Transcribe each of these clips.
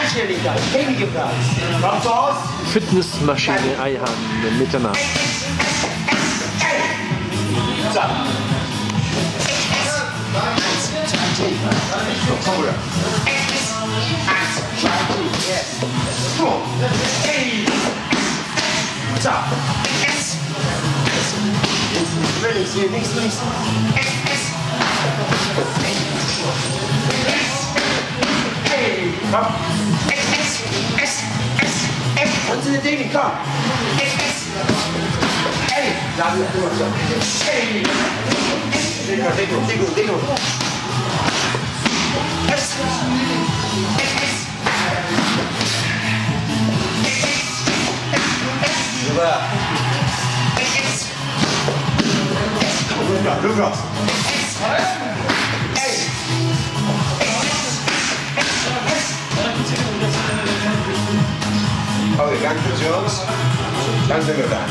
Fitnessmaschine Eihahn Mitternacht. Onto the digging, come. Hey, dig. Look up. Okay, ganz gut, Jungs. Ganz gut da.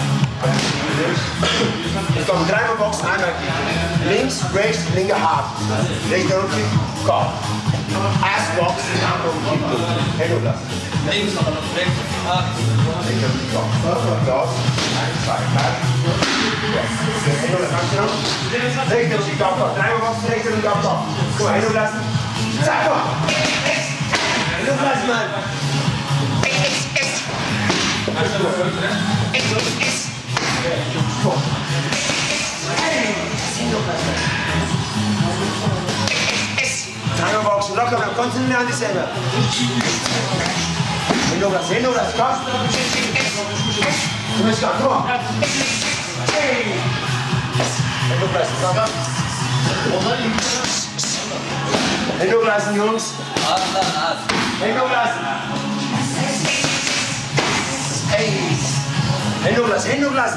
Es kommen dreimal Boxen, einmal links, rechts, linker Haken. Rechter Rückkick, Kopf. Erst Boxen, dann Rückkick. Hände lassen. Links, rechts, Haken. Rechter Rückkick, Kopf. Raus. 1, 2, 3. Hände lassen, noch. Rechter Rückkick, Kopf. Dreimal Boxen, rechter Rückkick, Kopf. Guck mal, Hände lassen. Zack, komm. Hände lassen, Mann. Boxen, locker, konzentrieren an dich selber. Hände lassen, komm. Du bist klar, komm. Hände lassen, komm. Hände lassen, Jungs. Hände lassen. Hände lassen. Hände lassen.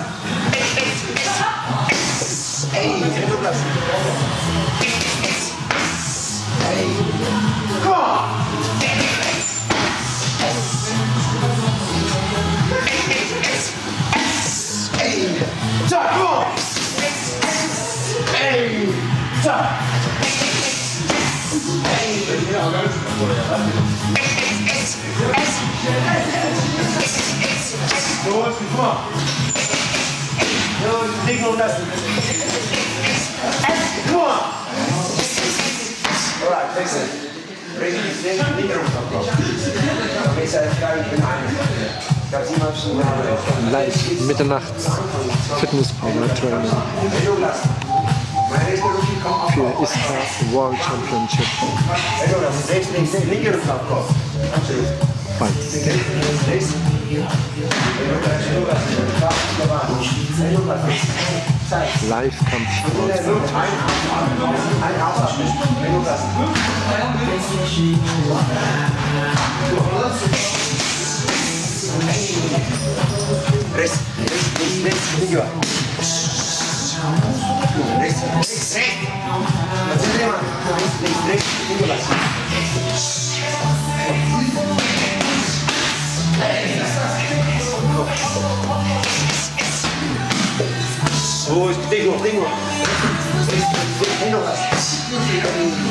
Come on. Come on. Los, guck mal. Los, Ding lassen. Guck mal. Alright, fix it. Live Mitternachts Fitnesspause Training für ISTA World Championship. Fights. Live-Kampf. Oh, ich denke noch.